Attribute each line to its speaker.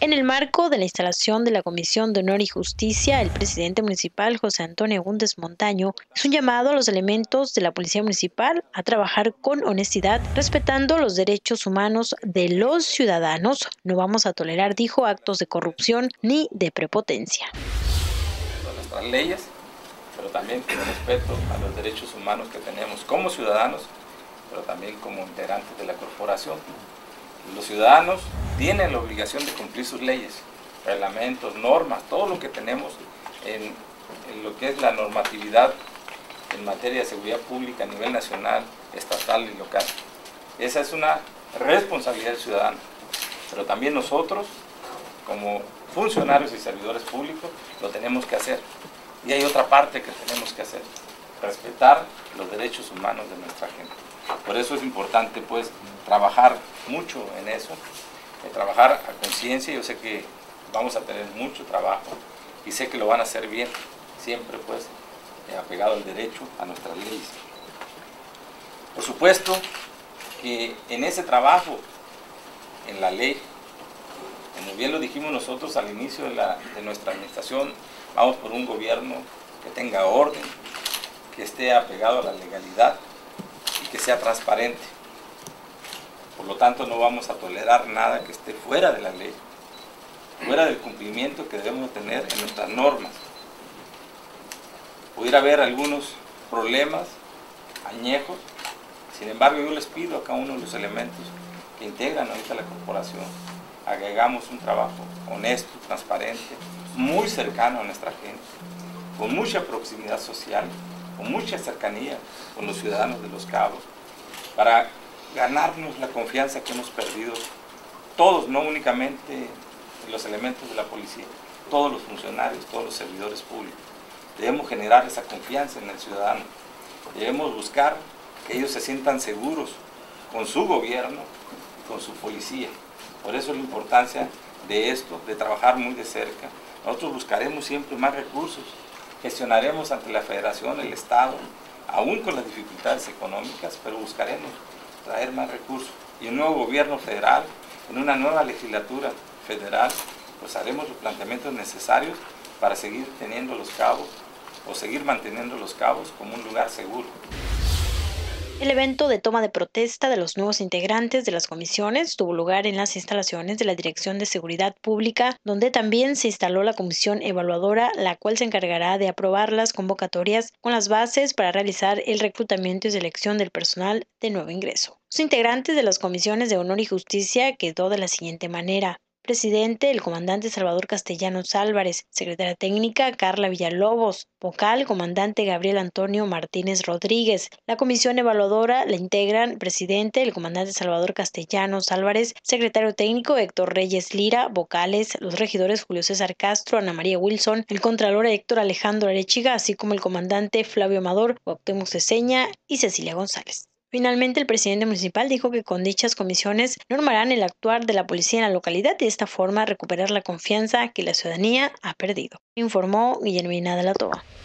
Speaker 1: En el marco de la instalación de la Comisión de Honor y Justicia, el presidente municipal José Antonio Agúndez Montaño hizo un llamado a los elementos de la Policía Municipal a trabajar con honestidad, respetando los derechos humanos de los ciudadanos. No vamos a tolerar, dijo, actos de corrupción ni de prepotencia.
Speaker 2: Nuestras leyes, pero también con respeto a los derechos humanos que tenemos como ciudadanos, pero también como integrantes de la corporación. Los ciudadanos tienen la obligación de cumplir sus leyes, reglamentos, normas, todo lo que tenemos en lo que es la normatividad en materia de seguridad pública a nivel nacional, estatal y local. Esa es una responsabilidad del ciudadano, pero también nosotros, como funcionarios y servidores públicos, lo tenemos que hacer. Y hay otra parte que tenemos que hacer, respetar los derechos humanos de nuestra gente. Por eso es importante, pues, trabajar mucho en eso, trabajar a conciencia. Yo sé que vamos a tener mucho trabajo y sé que lo van a hacer bien, siempre, pues, apegado al derecho, a nuestras leyes. Por supuesto que en ese trabajo, en la ley, como bien lo dijimos nosotros al inicio de nuestra administración, vamos por un gobierno que tenga orden, que esté apegado a la legalidad y que sea transparente. Por lo tanto, no vamos a tolerar nada que esté fuera de la ley, fuera del cumplimiento que debemos tener en nuestras normas. Pudiera haber algunos problemas añejos, sin embargo, yo les pido a cada uno de los elementos que integran ahorita la corporación, hagamos un trabajo honesto, transparente, muy cercano a nuestra gente, con mucha proximidad social, con mucha cercanía con los ciudadanos de Los Cabos, para ganarnos la confianza que hemos perdido todos, no únicamente los elementos de la policía, todos los funcionarios, todos los servidores públicos. Debemos generar esa confianza en el ciudadano, debemos buscar que ellos se sientan seguros con su gobierno y con su policía. Por eso la importancia de esto, de trabajar muy de cerca. Nosotros buscaremos siempre más recursos, gestionaremos ante la Federación, el Estado, aún con las dificultades económicas, pero buscaremos traer más recursos. Y un nuevo gobierno federal, en una nueva legislatura federal, pues haremos los planteamientos necesarios para seguir teniendo Los Cabos o seguir manteniendo Los Cabos como un lugar seguro.
Speaker 1: El evento de toma de protesta de los nuevos integrantes de las comisiones tuvo lugar en las instalaciones de la Dirección de Seguridad Pública, donde también se instaló la comisión evaluadora, la cual se encargará de aprobar las convocatorias con las bases para realizar el reclutamiento y selección del personal de nuevo ingreso. Los integrantes de las comisiones de Honor y Justicia quedó de la siguiente manera: presidente, el comandante Salvador Castellanos Álvarez; secretaria técnica, Carla Villalobos; vocal, comandante Gabriel Antonio Martínez Rodríguez. La comisión evaluadora la integran presidente, el comandante Salvador Castellanos Álvarez; secretario técnico, Héctor Reyes Lira; vocales, los regidores Julio César Castro, Ana María Wilson; el contralor Héctor Alejandro Arechiga, así como el comandante Flavio Amador, Cuauhtémoc Ceseña y Cecilia González. Finalmente, el presidente municipal dijo que con dichas comisiones normarán el actuar de la policía en la localidad y de esta forma recuperar la confianza que la ciudadanía ha perdido. Informó Guillermina de la Toba.